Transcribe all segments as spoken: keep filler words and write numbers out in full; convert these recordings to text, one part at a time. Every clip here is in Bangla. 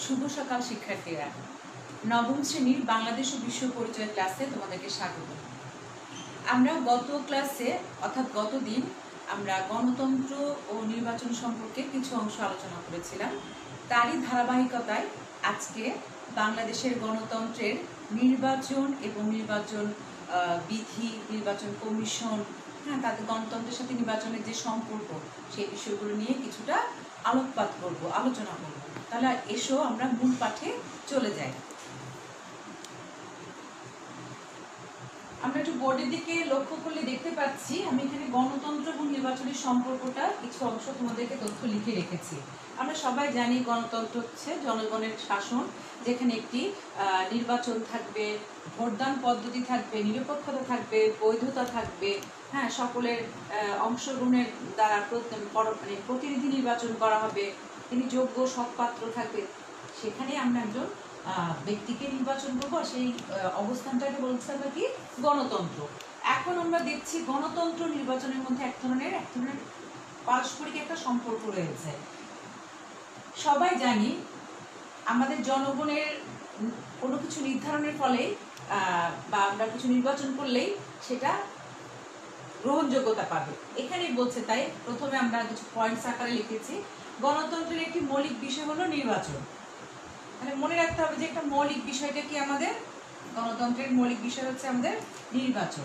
শুভ সকাল শিক্ষার্থীরা। নবম শ্রেণীর বাংলাদেশ ও বিশ্ব পরিচয় ক্লাসে তোমাদেরকে স্বাগত। আমরা গত ক্লাসে অর্থাৎ গতদিন আমরা গণতন্ত্র ও নির্বাচন সম্পর্কে কিছু অংশ আলোচনা করেছিলাম। তারই ধারাবাহিকতায় আজকে বাংলাদেশের গণতন্ত্রের নির্বাচন এবং নির্বাচন বিধি, নির্বাচন কমিশন, হ্যাঁ তাদের গণতন্ত্রের সাথে নির্বাচনের যে সম্পর্ক, সেই বিষয়গুলো নিয়ে কিছুটা আলোকপাত করব, আলোচনা করব। তাহলে এসো আমরা মূল পাঠে চলে যাই। আমরা একটু বোর্ডের দিকে লক্ষ্য করলে দেখতে পাচ্ছি আমি এখানে গণতন্ত্র এবং নির্বাচনের সম্পর্কটা কিছু অংশ তোমাদেরকে তথ্য লিখে রেখেছি। আমরা সবাই জানি গণতন্ত্র হচ্ছে জনগণের শাসন, যেখানে একটি নির্বাচন থাকবে, ভোটদান পদ্ধতি থাকবে, নিরপেক্ষতা থাকবে, বৈধতা থাকবে, হ্যাঁ সকলের অংশগ্রহণের দ্বারা মানে প্রতিনিধি নির্বাচন করা হবে, তিনি যোগ্য সৎপাত্র থাকবে, সেখানে আমরা একজন ব্যক্তিকে নির্বাচন করবো। সেই অবস্থানটাকে বলছে আমরা কি গণতন্ত্র। এখন আমরা দেখছি গণতন্ত্র নির্বাচনের মধ্যে এক ধরনের এক ধরনের পারস্পরিক একটা সম্পর্ক রয়েছে। সবাই জানি আমাদের জনগণের কোনো কিছু নির্ধারণের ফলে বা আমরা কিছু নির্বাচন করলেই সেটা গ্রহণযোগ্যতা পাবে। এখানে বলছে, তাই প্রথমে আমরা কিছু পয়েন্টস আকারে লিখেছি। গণতন্ত্রের একটি মৌলিক বিষয় হলো নির্বাচন। মানে মনে রাখতে হবে যে একটা মৌলিক বিষয়টা কি আমাদের গণতন্ত্রের মৌলিক বিষয় হচ্ছে আমাদের নির্বাচন।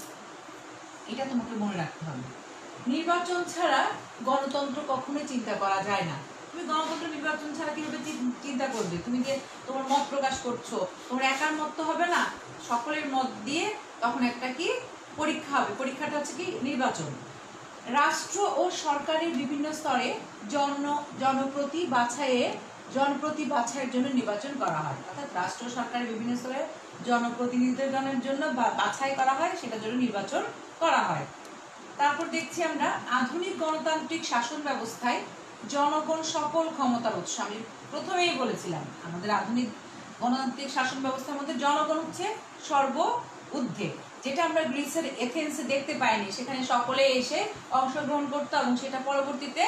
এটা তোমাকে মনে রাখতে হবে। নির্বাচন ছাড়া গণতন্ত্র কখনোই চিন্তা করা যায় না। তুমি গণতন্ত্র নির্বাচন ছাড়া কিভাবে চিন্তা করবে? তুমি যে তোমার মত প্রকাশ করছো, তোমার একার মত তো হবে না, সকলের মত দিয়ে তখন একটা কি পরীক্ষা হবে। পরীক্ষাটা হচ্ছে কি নির্বাচন। রাষ্ট্র ও সরকারের বিভিন্ন স্তরে জন জনপ্রতি বাছাইয়ে জনপ্রতি বাছাইয়ের জন্য নির্বাচন করা হয়। অর্থাৎ রাষ্ট্র সরকারের বিভিন্ন স্তরে জনপ্রতিনিধিত্বের জন্য বাছাই করা হয়, সেটার জন্য নির্বাচন করা হয়। তারপর দেখছি আমরা আধুনিক গণতান্ত্রিক শাসন ব্যবস্থায় জনগণ সকল ক্ষমতার উৎস। আমি প্রথমেই বলেছিলাম আমাদের আধুনিক গণতান্ত্রিক শাসন ব্যবস্থার মধ্যে জনগণ হচ্ছে সর্ব ঊর্ধ্বে, যেটা আমরা গ্রিসের এথেন্সে দেখতে পাইনি। সেখানে সকলে এসে অংশগ্রহণ করতো এবং সেটা পরবর্তীতে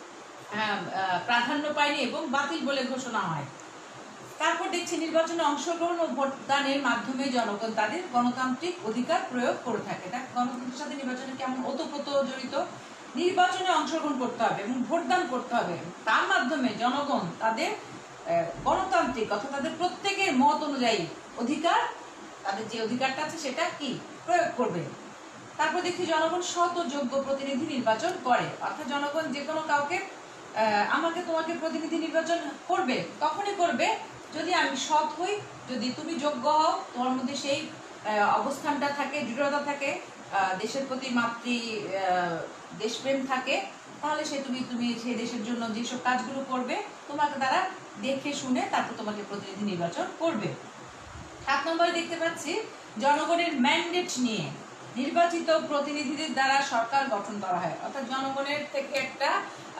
প্রাধান্য পায়নি এবং বাতিল বলে ঘোষণা হয়। তারপর দেখছি নির্বাচনে অংশগ্রহণ ও ভোটদানের মাধ্যমে জনগণ তাদের গণতান্ত্রিক অধিকার প্রয়োগ করে থাকে। গণতন্ত্রের সাথে নির্বাচনের কেমন ওতপ্রোত জড়িত। নির্বাচনে অংশগ্রহণ করতে হবে এবং ভোটদান করতে হবে, তার মাধ্যমে জনগণ তাদের গণতান্ত্রিক অর্থাৎ তাদের প্রত্যেকের মত অনুযায়ী অধিকার, তাদের যে অধিকারটা আছে সেটা কি প্রয়োগ করবে। তারপর দেখি জনগণ সৎ ও যোগ্য প্রতিনিধি নির্বাচন করে। অর্থাৎ জনগণ যে কোনো কাউকে আমাকে তোমাকে প্রতিনিধি নির্বাচন করবে, তখনই করবে যদি আমি সৎ হই, যদি তুমি যোগ্য হও, তোমার মধ্যে সেই অবস্থানটা থাকে, দৃঢ়তা থাকে, দেশের প্রতি মাতৃ দেশপ্রেম থাকে, তাহলে সে তুমি তুমি সেই দেশের জন্য যেসব কাজগুলো করবে তোমাকে তারা দেখে শুনে তারপর তোমাকে প্রতিনিধি নির্বাচন করবে। সাত নম্বরে দেখতে পাচ্ছি জনগণের ম্যান্ডেট নিয়ে নির্বাচিত প্রতিনিধিদের দ্বারা সরকার গঠন করা হয়। অর্থাৎ জনগণের থেকে একটা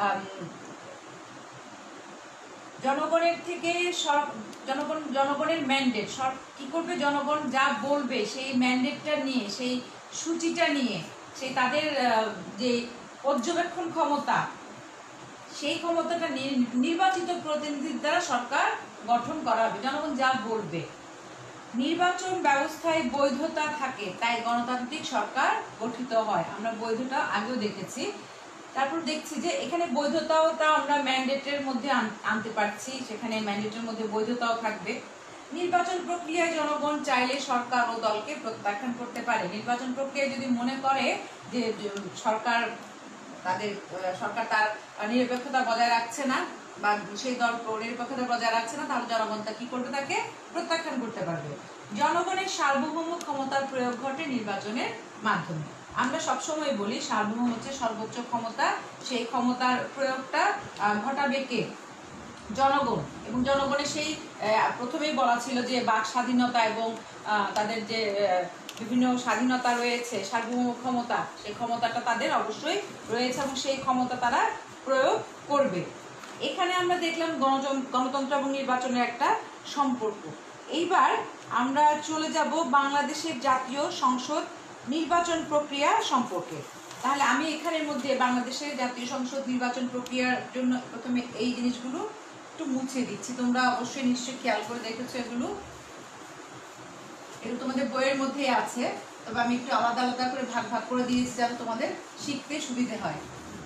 জনগণের থেকে জনগণ জনগণের ম্যান্ডেট কি করবে, জনগণ যা বলবে সেই ম্যান্ডেটটা নিয়ে, সেই সূচিটা নিয়ে, সেই তাদের যে পর্যবেক্ষণ ক্ষমতা, সেই ক্ষমতাটা নিয়ে নির্বাচিত প্রতিনিধির দ্বারা সরকার গঠন করা হবে। জনগণ যা বলবে। নির্বাচন ব্যবস্থায় বৈধতা থাকে, তাই গণতান্ত্রিক সরকার গঠিত হয়। আমরা বৈধতা আগেও দেখেছি। তারপর দেখছি যে এখানে বৈধতাও তা আমরা ম্যান্ডেটের মধ্যে আনতে পারছি, সেখানে ম্যান্ডেটের মধ্যে বৈধতাও থাকবে। নির্বাচন প্রক্রিয়ায় জনগণ চাইলে সরকার ও দলকে প্রত্যাখ্যান করতে পারে। নির্বাচন প্রক্রিয়ায় যদি মনে করে যে সরকার তাদের সরকার তার নিরপেক্ষতা বজায় রাখছে না বা সেই দল নিরপেক্ষতা বজায় রাখছে না, তাহলে জনগণ তা কি করবে, তাকে প্রত্যাখ্যান করতে পারবে। জনগণের সার্বভৌম ক্ষমতার প্রয়োগ ঘটে নির্বাচনের মাধ্যমে। আমরা সবসময় বলি সার্বভৌম হচ্ছে সর্বোচ্চ ক্ষমতা, সেই ক্ষমতার প্রয়োগটা ঘটাবে কে? জনগণ। এবং জনগণের সেই প্রথমেই বলা ছিল যে বাক স্বাধীনতা এবং তাদের যে বিভিন্ন স্বাধীনতা রয়েছে, সার্বভৌম ক্ষমতা, সেই ক্ষমতাটা তাদের অবশ্যই রয়েছে এবং সেই ক্ষমতা তারা প্রয়োগ করবে। এখানে আমরা দেখলাম গণতন্ত্র এবং নির্বাচনের একটা সম্পর্ক। এইবার আমরা চলে যাব বাংলাদেশের জাতীয় সংসদ নির্বাচন প্রক্রিয়া সম্পর্কে। তাহলে আমি এখানের মধ্যে বাংলাদেশের জাতীয় সংসদ নির্বাচন প্রক্রিয়ার জন্য প্রথমে এই জিনিসগুলো একটু মুছে দিচ্ছি, তোমরা অবশ্যই নিশ্চয়ই খেয়াল করে দেখেছো এগুলো, এগুলো তোমাদের বইয়ের মধ্যেই আছে, তবে আমি একটু আলাদা আলাদা করে ভাগ ভাগ করে দিয়েছি যাতে তোমাদের শিখতে সুবিধে হয়।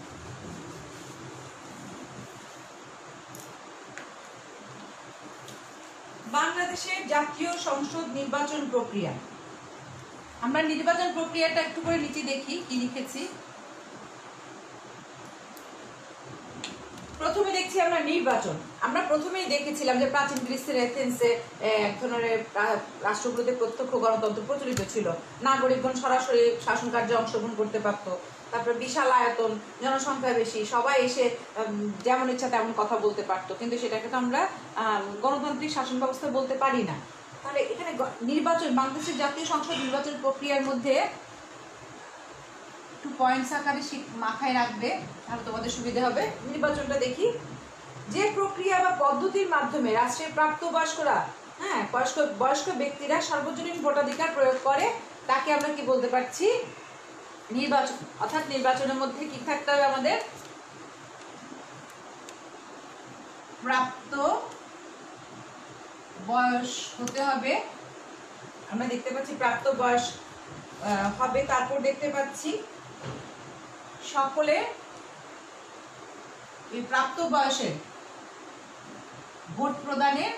বাংলাদেশের জাতীয় সংসদ নির্বাচন প্রক্রিয়া। আমরা নির্বাচন প্রক্রিয়াটা একটু করে নিচে দেখি কি লিখেছি। প্রথমে দেখছি আমরা নির্বাচন। আমরা প্রথমেই দেখেছিলাম যে প্রাচীন গ্রিসের এথেন্সে এক ধরনের রাষ্ট্রগুলোতে প্রত্যক্ষ গণতন্ত্র প্রচলিত ছিল, নাগরিকগণ সরাসরি শাসন কার্যে অংশগ্রহণ করতে পারত, তারপরে বিশাল আয়তন, জনসংখ্যা বেশি, সবাই এসে যেমন ইচ্ছা তেমন কথা বলতে পারতো, কিন্তু সেটাকে তো আমরা গণতান্ত্রিক শাসন ব্যবস্থা বলতে পারি না। তাহলে এখানে নির্বাচন, বাংলাদেশের জাতীয় সংসদ নির্বাচন প্রক্রিয়ার মধ্যে একটু পয়েন্টস আকারে মাথায় রাখবে, তাহলে তোমাদের সুবিধা হবে। নির্বাচনটা দেখি। যে প্রক্রিয়া বা পদ্ধতির মাধ্যমে রাষ্ট্রের প্রাপ্তবয়স্করা, হ্যাঁ বয়স্ক বয়স্ক ব্যক্তিরা সার্বজনীন ভোটাধিকার প্রয়োগ করে তাকে আমরা কি বলতে পারছি? নির্বাচন। অর্থাৎ নির্বাচনের মধ্যে কি থাকতে হবে আমাদের? প্রাপ্ত বয়স হতে হবে। আমরা দেখতে পাচ্ছি প্রাপ্ত বয়স হবে। তারপর দেখতে পাচ্ছি সকলে এই প্রাপ্ত বয়সে ভোট প্রদানের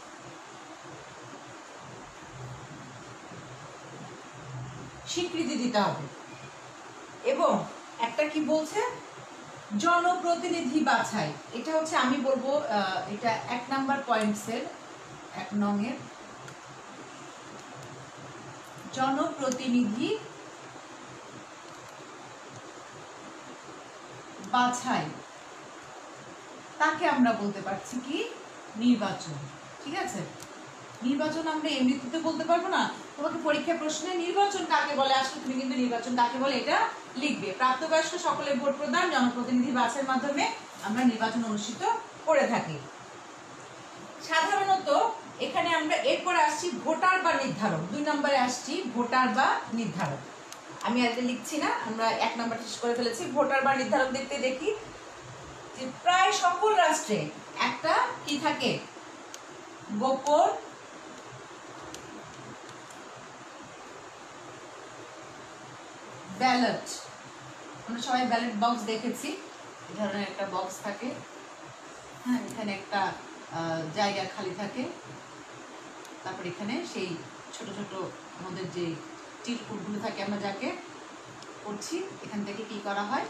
স্বীকৃতি দিতে হবে। এবং একটা কি বলছে? জনপ্রতিনিধি বাছাই। এটা হচ্ছে আমি বলবো এটা এক নাম্বার পয়েন্টসের এক নং এর জনপ্রতিনিধি বাছাই, তাকে আমরা বলতে পারছি কি? নির্বাচন। ঠিক আছে, নির্বাচন আমরা এমনিতে বলতে পারবো না। তোমাকে পরীক্ষা প্রশ্নে নির্বাচন কাকে বলে আসলে তুমি কিন্তু নির্বাচন কাকে বলে এটা লিখবে। প্রাপ্তবয়স্ক সকলের ভোট প্রদান, জনপ্রতিনিধি বাছাইয়ের মাধ্যমে আমরা নির্বাচন অনুষ্ঠিত করে থাকি। সাধারণত এখানে আমরা এরপরে আসছি ভোটার বা নির্ধারক। দুই নম্বরে আসছি ভোটার বা নির্ধারক। আমি আর লিখছি না, আমরা এক নম্বর শেষ করে ফেলেছি। ভোটার বা নির্ধারক দেখতে দেখি যে প্রায় সকল রাষ্ট্রে একটা কি থাকে? গোপন ব্যালট। আমরা সবাই ব্যালট বক্স দেখেছি, এই ধরনের একটা বক্স থাকে, হ্যাঁ এখানে একটা জায়গা খালি থাকে, তারপর এখানে সেই ছোট ছোট আমাদের যে চিরকুটগুলো থাকে আমরা যাকে করছি, এখান থেকে কি করা হয়?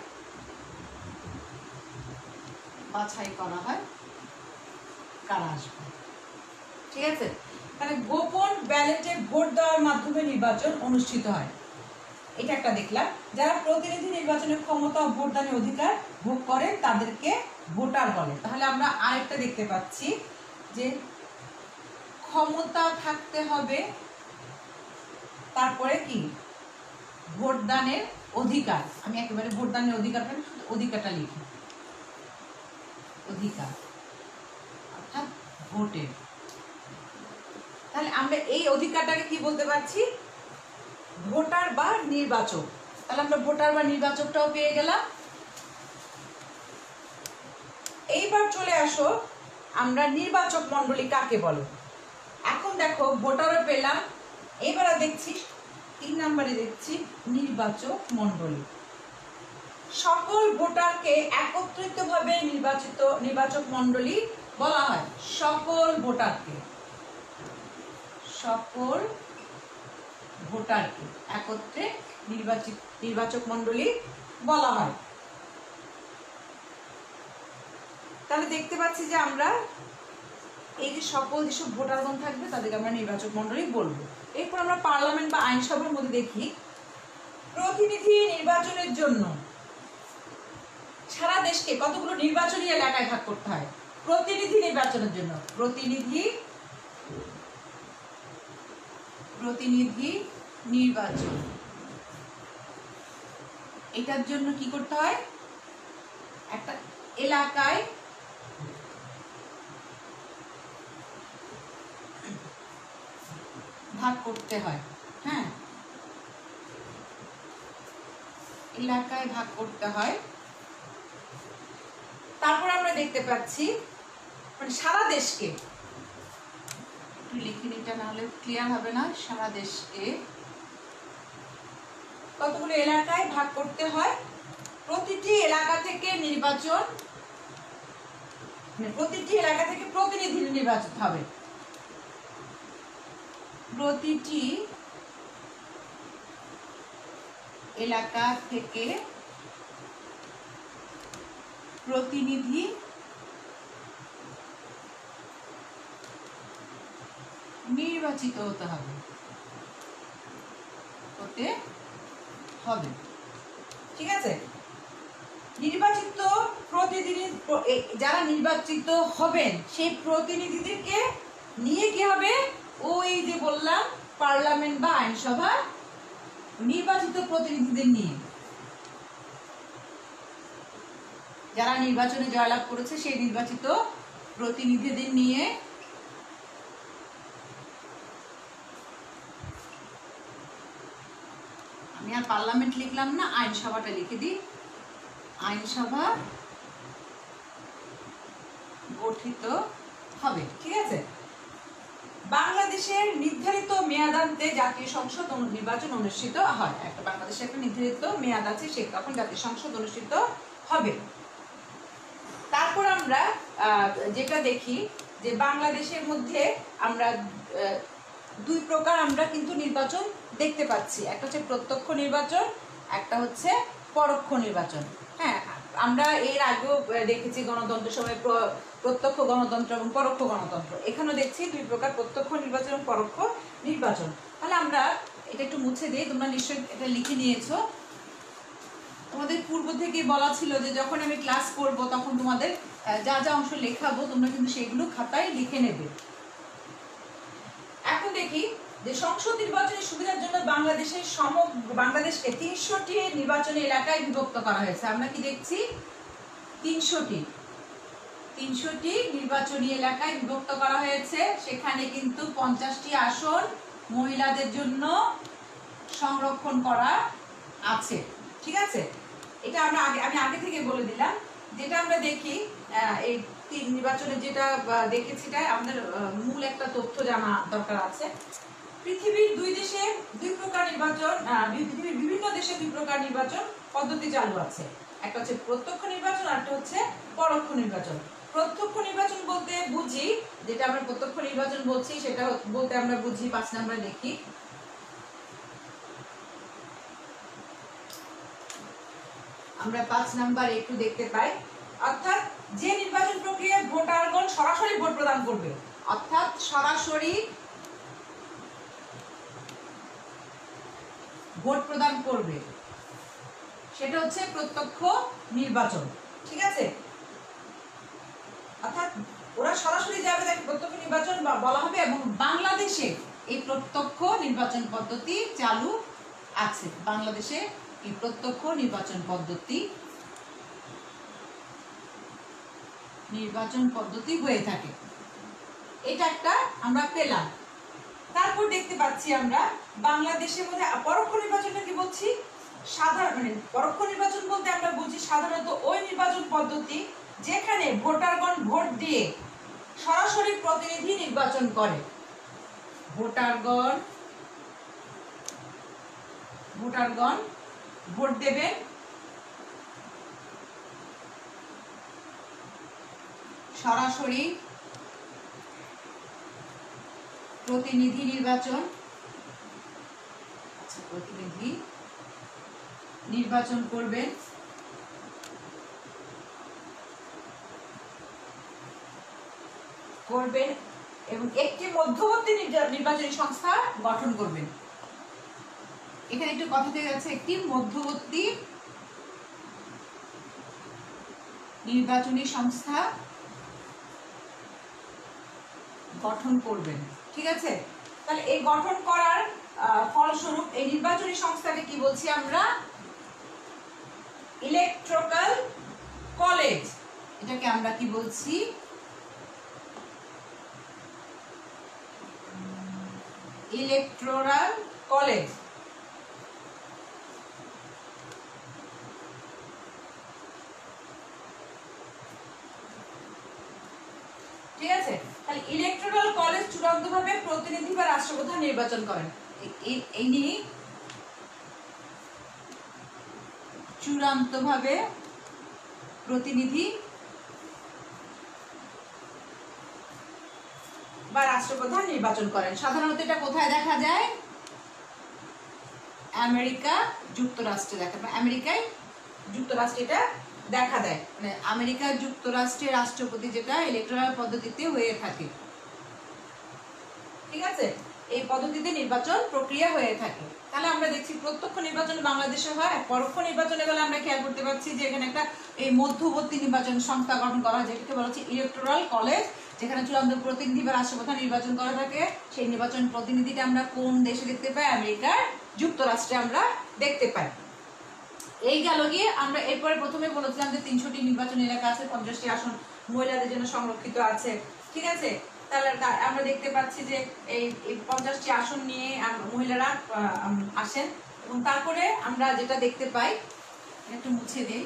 বাছাই করা হয় কারা আসবে। ঠিক আছে, তাহলে গোপন ব্যালটে ভোট দেওয়ার মাধ্যমে নির্বাচন অনুষ্ঠিত হয়, এটা একটা দেখলাম। যারা প্রতিনিধি নির্বাচনের ক্ষমতা ও ভোটদানের অধিকার ভোগ করে তাদেরকে ভোটার বলে। তাহলে আমরা আরেকটা দেখতে পাচ্ছি যে ক্ষমতা থাকতে হবে, তারপরে কি? ভোটদানের অধিকার। আমি একেবারে ভোটদানের অধিকারটা শুধু অধিকারটা লিখি, অধিকার অর্থাৎ ভোটের। তাহলে আমরা এই অধিকারটাকে কি বলতে পারছি? ভোটার বা নির্বাচক। তাহলে আমরা ভোটার বা নির্বাচকটাও পেয়ে গেলাম। এইবার চলে আসো আমরা নির্বাচক মণ্ডলী কাকে বলে। এখন দেখো ভোটারও পেলাম, এবার দেখছি তিন নম্বরে দেখছি নির্বাচক মণ্ডলী। সকল ভোটারকে একত্রিতভাবে নির্বাচিত নির্বাচক মণ্ডলী বলা হয়। সকল ভোটারকে সকল ভোটারকে একত্রে নির্বাচিত নির্বাচক মণ্ডলী বলা হয়। তাহলে দেখতে পাচ্ছি যে আমরা এই যে সকল যেসব ভোটারগণ থাকবে তাদেরকে আমরা নির্বাচক মণ্ডলী বলবো। এরপর আমরা পার্লামেন্ট বা আইনসভার মধ্যে দেখি প্রতিনিধি নির্বাচনের জন্য সারা দেশকে কতগুলো নির্বাচনী এলাকায় ভাগ করতে হয়। প্রতিনিধি নির্বাচনের জন্য প্রতিনিধি প্রতিনিধি নির্বাচন, এটার জন্য কি করতে হয়? একটা এলাকায় ভাগ করতে হয়। হ্যাঁ, এলাকায় ভাগ করতে হয়। তারপর আমরা দেখতে পাচ্ছি মানে সারা দেশকে, একটু লিখে নিটা না হলে ক্লিয়ার হবে না, সারা দেশকে কতগুলো এলাকায় ভাগ করতে হয়। প্রতিটি এলাকা থেকে নির্বাচন, প্রতিটি এলাকা থেকে প্রতিনিধি নির্বাচন হবে। প্রতিটি এলাকা থেকে প্রতিনিধি নির্বাচিত হতে হবে হতে হবে ঠিক আছে। নির্বাচিত প্রতিনিধি, যারা নির্বাচিত হবেন সেই প্রতিনিধিদেরকে নিয়ে কি হবে, ওই যে বললাম পার্লামেন্ট বা আইনসভা, নির্বাচিত প্রতিনিধিদের নিয়ে, যারা নির্বাচনে জয়লাভ করেছে সেই নির্বাচিত প্রতিনিধিদের নিয়ে আমি আর পার্লামেন্ট লিখলাম না, আইনসভাটা লিখে দিই, আইনসভা গঠিত হবে ঠিক আছে। বাংলাদেশের নির্ধারিত মেয়াদান্তে জাতীয় সংসদ নির্বাচন অনুষ্ঠিত হয়। একটা বাংলাদেশের একটা নির্ধারিত মেয়াদ আছে, সে তখন জাতীয় সংসদ অনুষ্ঠিত হবে। তারপর আমরা যেটা দেখি যে বাংলাদেশের মধ্যে আমরা দুই প্রকার আমরা কিন্তু নির্বাচন দেখতে পাচ্ছি, একটা হচ্ছে প্রত্যক্ষ নির্বাচন, একটা হচ্ছে পরোক্ষ নির্বাচন। হ্যাঁ, আমরা এর আগেও দেখেছি গণতন্ত্রের সময় প্রত্যক্ষ গণতন্ত্র এবং পরোক্ষ গণতন্ত্র, এখানেও দেখছি দুই প্রকার, প্রত্যক্ষ নির্বাচন এবং পরোক্ষ নির্বাচন। তাহলে আমরা এটা একটু মুছে দিই, তোমরা নিশ্চয়ই এটা লিখে নিয়েছো। তোমাদের পূর্ব থেকে বলা ছিল যে যখন আমি ক্লাস করব তখন তোমাদের যা যা অংশ লেখাবো তোমরা কিন্তু সেগুলো খাতায় লিখে নেবে। এখন দেখি যে সংসদ নির্বাচনের সুবিধার জন্য বাংলাদেশের সমগ্র বাংলাদেশকে তিনশোটি নির্বাচনী এলাকায় বিভক্ত করা হয়েছে। আমরা কি দেখছি, তিনশোটি তিনশোটি নির্বাচনী এলাকায় বিভক্ত করা হয়েছে। সেখানে কিন্তু পঞ্চাশটি আসন মহিলাদের জন্য সংরক্ষণ করা আছে ঠিক আছে। এটা আমরা আগে আমি আগে থেকে বলে দিলাম। যেটা আমরা দেখি এই তিন নির্বাচনে যেটা দেখেছি, তাই আমাদের মূল একটা তথ্য জানা দরকার আছে। পৃথিবীর দুই দেশে দুই প্রকার নির্বাচন, পৃথিবীর বিভিন্ন দেশে দুই প্রকার নির্বাচন পদ্ধতি চালু আছে, একটা হচ্ছে প্রত্যক্ষ নির্বাচন আর একটা হচ্ছে পরোক্ষ নির্বাচন। প্রত্যক্ষ নির্বাচন বলতে বুঝি, যেটা আমরা প্রত্যক্ষ নির্বাচন বলছি সেটা বলতে আমরা বুঝি, পাঁচ নাম্বার দেখি, আমরা পাঁচ নাম্বার একটু দেখতে পাই, অর্থাৎ যে নির্বাচন প্রক্রিয়ায় ভোটারগণ সরাসরি ভোট প্রদান করবে, অর্থাৎ সরাসরি ভোট প্রদান করবে, সেটা হচ্ছে প্রত্যক্ষ নির্বাচন ঠিক আছে। অর্থাৎ ওরা সরাসরি যাবে, তাকে প্রত্যক্ষ নির্বাচন বলা হবে। এবং বাংলাদেশে এই প্রত্যক্ষ নির্বাচন পদ্ধতি চালু আছে, বাংলাদেশে এই প্রত্যক্ষ নির্বাচন পদ্ধতি নির্বাচন পদ্ধতি হয়ে থাকে। এটা একটা আমরা পেলাম। তারপর দেখতে পাচ্ছি আমরা বাংলাদেশের মধ্যে পরোক্ষ নির্বাচনটা কি বলছি, সাধারণ মানে পরোক্ষ নির্বাচন বলতে আমরা বুঝি সাধারণত ওই নির্বাচন পদ্ধতি যেখানে ভোটারগণ ভোট দিয়ে সরাসরি প্রতিনিধি নির্বাচন করে। ভোটারগণ ভোটারগণ ভোট দেবেন, সরাসরি প্রতিনিধি নির্বাচন আচ্ছা প্রতিনিধি নির্বাচন করবেন, করবেন এবং একটি মধ্যবর্তী নির্বাচনী সংস্থা গঠন করবেন। এখানে একটু কথা থেকে যাচ্ছে, একটি মধ্যবর্তী নির্বাচনী সংস্থা গঠন করবেন ঠিক আছে। তাহলে এই গঠন করার ফলস্বরূপ এই নির্বাচনী সংস্থাকে কি বলছি আমরা, ইলেকট্রাল কলেজ। এটাকে আমরা কি বলছি, ইলেকট্রাল কলেজ। ঠিক আছে? তাহলে ইলেকটোরাল কলেজ চূড়ান্তভাবে প্রতিনিধি বা রাষ্ট্রপ্রধান নির্বাচন করেন। এই নিয়ে চূড়ান্তভাবে প্রতিনিধি বা রাষ্ট্রপ্রধান নির্বাচন করেন। সাধারণত এটা কোথায় দেখা যায়? আমেরিকা যুক্তরাষ্ট্রে দেখা যায়, আমেরিকায় যুক্তরাষ্ট্রে এটা দেখা দেয়, মানে আমেরিকা যুক্তরাষ্ট্রের রাষ্ট্রপতি যেটা ইলেকটোরাল পদ্ধতিতে হয়ে থাকে। ঠিক আছে, এই পদ্ধতিতে নির্বাচন প্রক্রিয়া হয়ে থাকে। তাহলে আমরা দেখছি প্রত্যক্ষ নির্বাচন বাংলাদেশে হয়, পরোক্ষ নির্বাচনে গেলে আমরা খেয়াল করতে পারছি যে এখানে একটা এই মধ্যবর্তী নির্বাচন সংস্থা গঠন করা হয়, যেটাকে বলা হচ্ছে ইলেকটোরাল কলেজ, যেখানে চূড়ান্ত প্রতিনিধি বা রাষ্ট্রপ্রধান নির্বাচন করা থাকে। সেই নির্বাচন প্রতিনিধিটা আমরা কোন দেশে দেখতে পাই? আমেরিকার যুক্তরাষ্ট্রে আমরা দেখতে পাই। এই গেল গিয়ে আমরা এরপরে প্রথমে বলেছিলাম যে তিনশোটি নির্বাচন এলাকা আছে, পঞ্চাশটি আসন মহিলাদের জন্য সংরক্ষিত আছে। ঠিক আছে, তাহলে আমরা দেখতে পাচ্ছি যে এই পঞ্চাশটি আসন নিয়ে মহিলারা আসেন। এবং তারপরে আমরা যেটা দেখতে পাই, একটু মুছে দেই,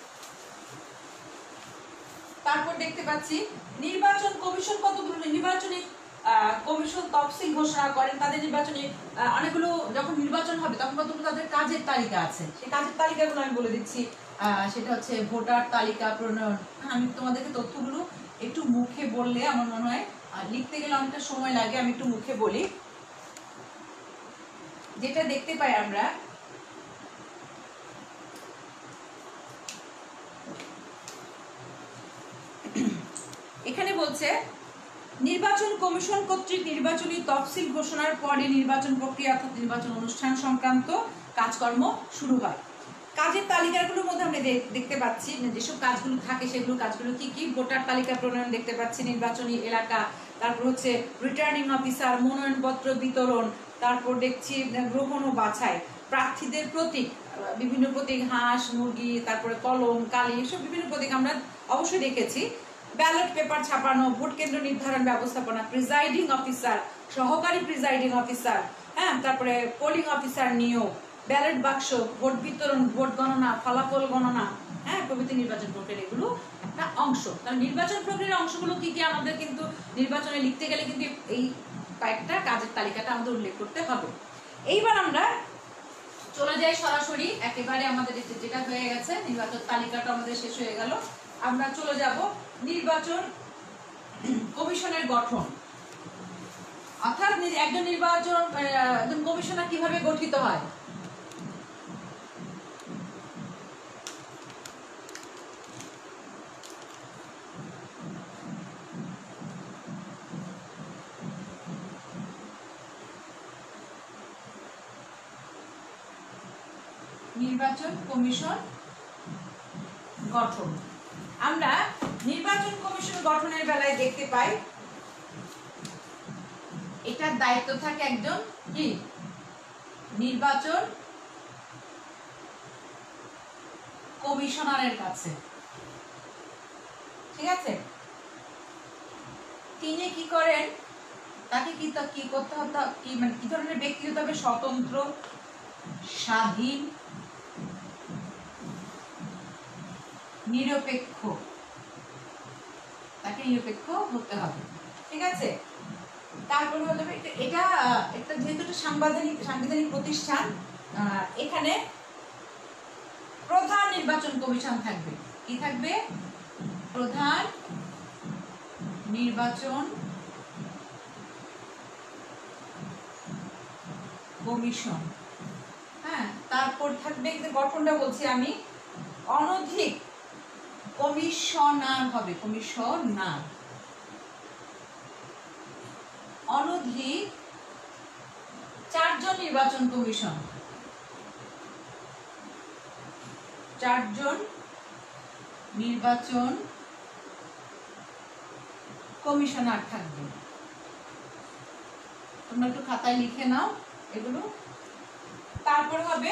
তারপর দেখতে পাচ্ছি নির্বাচন কমিশন কতগুলো নির্বাচনী কমিশন তফসিল ঘোষণা করেন। তাদের নির্বাচনী অনেকগুলো যখন নির্বাচন হবে তখন কতগুলো তাদের কাজের তালিকা আছে, সেই কাজের তালিকাগুলো আমি বলে দিচ্ছি। সেটা হচ্ছে ভোটার তালিকা প্রণয়ন। আমি তোমাদেরকে তথ্যগুলো একটু মুখে বললে আমার মনে হয়, লিখতে গেলে অনেকটা সময় লাগে, আমি একটু মুখে বলি। যেটা দেখতে পাই আমরা, এখানে বলছে নির্বাচন কমিশন কর্তৃক নির্বাচনী তফসিল ঘোষণার পরে নির্বাচন প্রক্রিয়া অর্থাৎ নির্বাচন অনুষ্ঠান সংক্রান্ত কাজকর্ম শুরু হয়। কাজের তালিকাগুলোর মধ্যে আমরা দেখতে পাচ্ছি যেসব কাজগুলো থাকে সেগুলো কাজগুলো কি কি? ভোটার তালিকা প্রণয়ন দেখতে পাচ্ছি, নির্বাচনী এলাকা, তারপর হচ্ছে রিটার্নিং অফিসার, মনোনয়নপত্র বিতরণ, তারপর দেখছি গ্রহণ ও বাছাই, প্রার্থীদের প্রতীক, বিভিন্ন প্রতীক, হাঁস, মুরগি, তারপরে কলম, কালি, এসব বিভিন্ন প্রতীক আমরা অবশ্যই দেখেছি। ব্যালট পেপার ছাপানো, ভোট কেন্দ্র নির্ধারণ ব্যবস্থাপনা, প্রিজাইডিং অফিসার, সহকারী প্রিজাইডিং অফিসার, হ্যাঁ, তারপরে পোলিং অফিসার নিয়োগ, ব্যালট বাক্স, ভোট বিতরণ, ভোট গণনা, ফলাফল গণনা, হ্যাঁ, প্রভৃতি নির্বাচন প্রক্রিয়া এগুলো একটা অংশ। কারণ নির্বাচন প্রক্রিয়ার অংশগুলো কি কি আমাদের কিন্তু নির্বাচনে লিখতে গেলে কিন্তু এই কয়েকটা কাজের তালিকাটা আমাদের উল্লেখ করতে হবে। এইবার আমরা চলে যাই সরাসরি, একেবারে আমাদের যেটা হয়ে গেছে নির্বাচন তালিকাটা আমাদের শেষ হয়ে গেল, আমরা চলে যাব নির্বাচন কমিশনের গঠন, অর্থাৎ একজন নির্বাচন একজন কমিশনার কিভাবে গঠিত হয়। নির্বাচন কমিশন গঠন, আমরা নির্বাচন কমিশন গঠনের বেলায় দেখতে পাই এটার দায়িত্ব থাকে একজন কি নির্বাচন কমিশনারের কাছে। ঠিক আছে, তিনি কি করেন, তাকে কি কি করতে হতো, কি মানে কি ধরনের ব্যক্তি হতে হবে? স্বতন্ত্র, স্বাধীন, নিরপেক্ষ, তাকে নিরপেক্ষ হতে হবে। ঠিক আছে, তারপরে হতে হবে এটা একটা যেহেতু একটা সাংবিধানিক সাংবিধানিক প্রতিষ্ঠান, এখানে প্রধান নির্বাচন কমিশন থাকবে। কি থাকবে? প্রধান নির্বাচন কমিশন। হ্যাঁ, তারপর থাকবে গঠনটা বলছি আমি, অনধিক কমিশনার হবে, কমিশনার, অনধিক চারজন নির্বাচন কমিশন, চারজন নির্বাচন কমিশনার থাকবে। তোমরা একটু খাতায় লিখে নাও এগুলো। তারপর হবে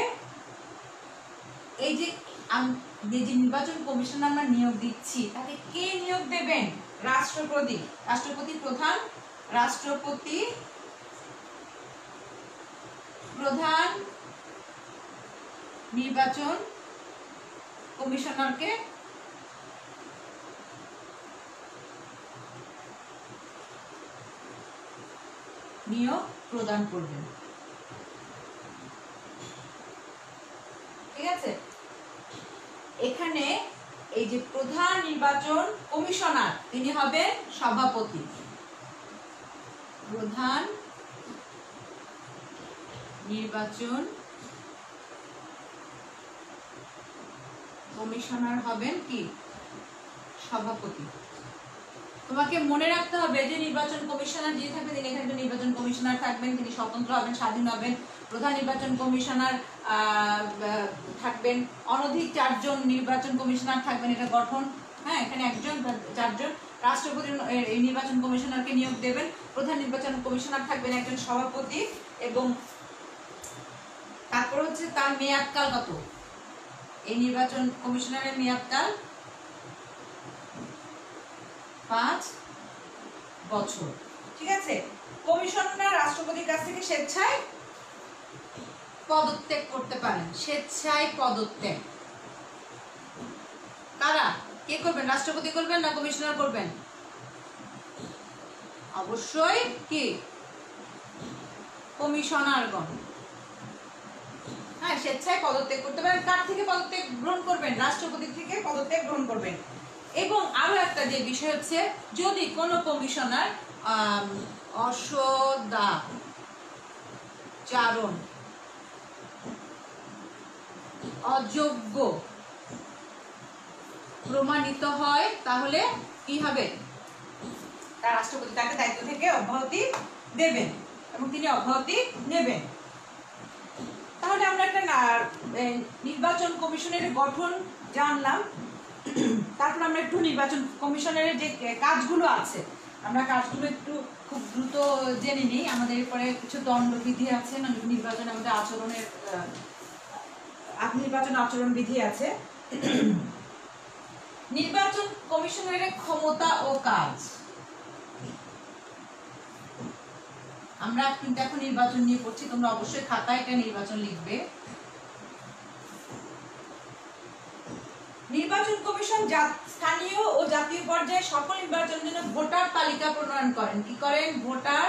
এই যে যে নির্বাচন কমিশন আমরা নিয়োগ দিচ্ছি তাকে কে নিয়োগ দেবেন? রাষ্ট্রপতি। রাষ্ট্রপতি প্রধান, রাষ্ট্রপতি প্রধান নির্বাচন কমিশনারকে নিয়োগ প্রদান করবেন। ঠিক আছে, এখানে এই যে প্রধান নির্বাচন কমিশনার তিনি হবেন সভাপতি, প্রধান নির্বাচন কমিশনার হবেন কি সভাপতি। তোমাকে মনে রাখতে হবে যে নির্বাচন কমিশনার যিনি থাকবেন তিনি এখানে নির্বাচন কমিশনার থাকবেন, তিনি স্বতন্ত্র হবেন, স্বাধীন হবেন। প্রধান নির্বাচন কমিশনার থাকবেন, অনধিক চারজন নির্বাচন কমিশনার থাকবেন, এটা গঠন। হ্যাঁ, এখানে একজন চারজন। রাষ্ট্রপতি এই নির্বাচন কমিশনারকে নিয়োগ দেবেন। প্রধান নির্বাচন কমিশনার থাকবেন একজন সভাপতি, এবং তারপর হচ্ছে তার মেয়াদকাল কত? এই নির্বাচন কমিশনারের মেয়াদকাল পাঁচ বছর। ঠিক আছে, কমিশনার রাষ্ট্রপতির কাছ থেকে স্বেচ্ছায় পদত্যাগ করতে পারেন। স্বেচ্ছায় পদত্যাগ কারা কে করবেন? রাষ্ট্রপতি করবেন না কমিশনার করবেন? অবশ্যই কি কমিশনারগণ। হ্যাঁ, স্বেচ্ছায় পদত্যাগ করতে পারেন। কার থেকে পদত্যাগ গ্রহণ করবেন? রাষ্ট্রপতি থেকে পদত্যাগ গ্রহণ করবেন। এবং আরো একটা যে বিষয় হচ্ছে, যদি কোনো কমিশনার অসদাচারণ অযোগ্য প্রমাণিত হয় তাহলে কি হবে? তার রাষ্ট্রপতি তাকে দায়িত্ব থেকে অব্যাহতি দেবেন এবং তিনি অব্যাহতি নেবেন। তাহলে আমরা একটা নির্বাচন কমিশনের গঠন জানলাম। তারপর আমরা একটু নির্বাচন কমিশনের যে কাজগুলো আছে আমরা কাজগুলো একটু খুব দ্রুত জেনে নিই। আমাদের এরপরে কিছু দণ্ডবিধি আছে, নির্বাচন আমাদের আচরণের নির্বাচন আচরণ বিধি আছে। নির্বাচন কমিশনের ক্ষমতা ও কাজ। আমরা কিন্তু এখন নির্বাচন নিয়ে পড়ছি, তোমরা অবশ্যই খাতায় এটা নির্বাচন লিখবে। নির্বাচন কমিশন স্থানীয় ও জাতীয় পর্যায়ে সকল নির্বাচনের জন্য ভোটার তালিকা প্রণয়ন করেন। কি করেন? ভোটার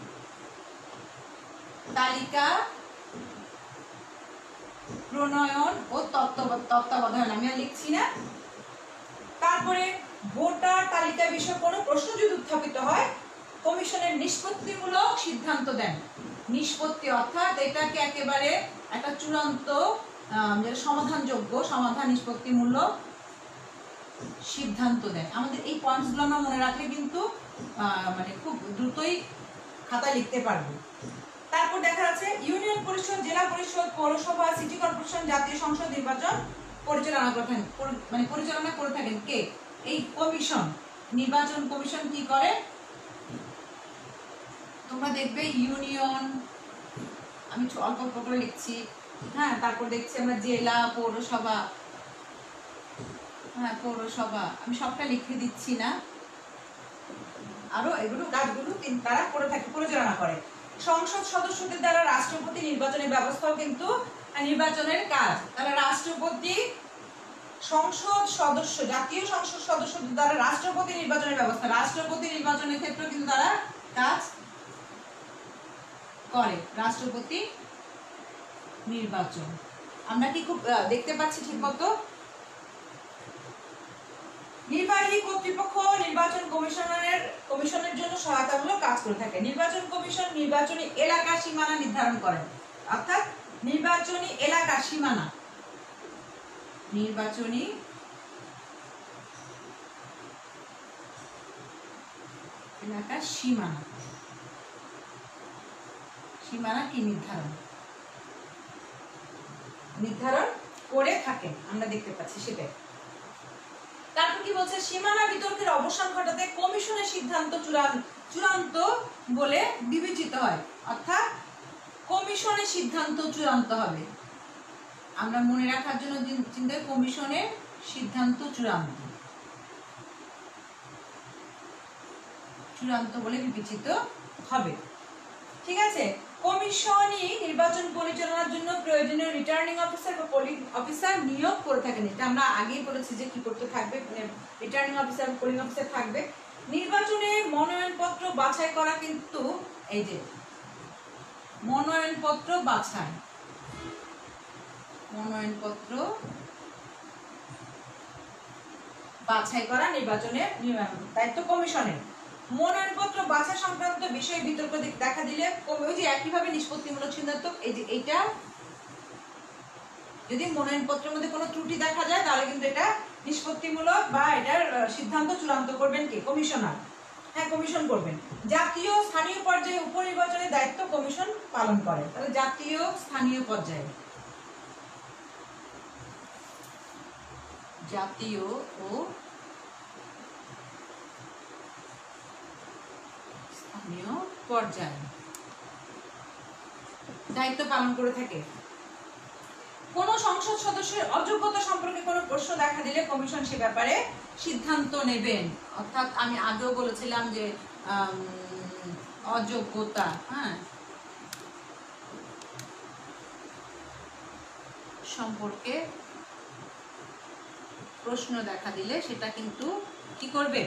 তালিকা প্রণয়ন ও তত্ত্বাবধান। আমি আর লিখছি না। তারপরে ভোটার তালিকা বিষয়ে কোনো প্রশ্ন যদি উত্থাপিত হয় কমিশনের নিষ্পত্তিমূলক সিদ্ধান্ত দেন। নিষ্পত্তি অর্থাৎ এটাকে একেবারে একটা চূড়ান্ত যেটা সমাধানযোগ্য সমাধান নিষ্পত্তিমূলক সিদ্ধান্ত দেন। আমাদের এই পয়েন্টসগুলো আমরা মনে রাখলে কিন্তু মানে খুব দ্রুতই খাতা লিখতে পারবো। তারপর দেখা যাচ্ছে ইউনিয়ন পরিষদ, জেলা পরিষদ, পৌরসভা, সিটি কর্পোরেশন, জাতীয় সংসদ নির্বাচন পরিচালনা করে থাকেন মানে পরিচালনা করে থাকেন কে? এই কমিশন। নির্বাচন কমিশন কি করে? তোমরা দেখবে ইউনিয়ন, আমি অল্প অল্প করে লিখছি। হ্যাঁ, তারপর দেখছি আমরা জেলা, পৌরসভা। হ্যাঁ, পৌরসভা আমি সবটা লিখে দিচ্ছি না, আরো এগুলো কাজগুলো তারা করে থাকে, পরিচালনা করে। সংসদ সদস্যদের দ্বারা রাষ্ট্রপতি নির্বাচনের ব্যবস্থাও কিন্তু নির্বাচনের কাজ। তাহলে রাষ্ট্রপতি সংসদ সদস্য, জাতীয় সংসদ সদস্যদের দ্বারা রাষ্ট্রপতি নির্বাচনের ব্যবস্থা, রাষ্ট্রপতি নির্বাচনের ক্ষেত্রে কিন্তু তারা কাজ করে। রাষ্ট্রপতি নির্বাচন আমরা কি খুব দেখতে পাচ্ছি ঠিক মতো? নির্বাহী কর্তৃপক্ষ নির্বাচন কমিশনের কমিশনের জন্য সহায়তামূলক কাজ করে থাকে। নির্বাচন কমিশন নির্বাচনী এলাকা সীমানা নির্ধারণ করেন, অর্থাৎ নির্বাচনী এলাকা সীমানা নির্বাচনী এলাকা সীমানা সীমানা কি নির্ধারণ নির্ধারণ করে থাকেন, আমরা দেখতে পাচ্ছি সেটাই। তারপর কি বলছে? সীমানা বিতর্কের অবসান ঘটাতে কমিশনের সিদ্ধান্ত চূড়ান্ত বলে বিবেচিত হয়, অর্থাৎ কমিশনের সিদ্ধান্ত চূড়ান্ত হবে। আমরা মনে রাখার জন্য চিন্তা, কমিশনের সিদ্ধান্ত চূড়ান্ত চূড়ান্ত বলে বিবেচিত হবে। ঠিক আছে, কমিশনই নির্বাচন পরিচালনার জন্য প্রয়োজনীয় রিটার্নিং অফিসার বা পোলিং অফিসার নিয়োগ করে থাকেন। এটা আমরা আগেই বলেছি যে কি করতে থাকবে, রিটার্নিং অফিসার, পোলিং অফিসার থাকবে। নির্বাচনে মনোনয়নপত্র বাছাই করা কিন্তু এই যে মনোনয়নপত্র বাছাই, মনোনয়নপত্র বাছাই করা নির্বাচনের দায়িত্ব কমিশনের। মনোনয়নপত্র বাছাই সংক্রান্ত বিষয়ে বিতর্ক দেখা দিলে ওই যে একইভাবে নিষ্পত্তিমূলক সিদ্ধান্ত, এই যে এইটা যদি মনোনয়নপত্রের মধ্যে কোনো ত্রুটি দেখা যায় তাহলে কিন্তু এটা নিষ্পত্তিমূলক বা এটার সিদ্ধান্ত চূড়ান্ত করবেন কে? কমিশনার। হ্যাঁ, কমিশন করবেন। জাতীয় স্থানীয় পর্যায়ে উপনির্বাচনের দায়িত্ব কমিশন পালন করে। তাহলে জাতীয় স্থানীয় পর্যায়ে, জাতীয় ও স্থানীয় পর্যায়ে দায়িত্ব পালন করে থাকে। কোন সংসদ সদস্যের অযোগ্যতা সম্পর্কে কোনো প্রশ্ন দেখা দিলে কমিশন সে ব্যাপারে সিদ্ধান্ত নেবেন। অর্থাৎ আমি আগেও বলেছিলাম যে অযোগ্যতা, হ্যাঁ, সম্পর্কে প্রশ্ন দেখা দিলে সেটা কিন্তু কি করবে?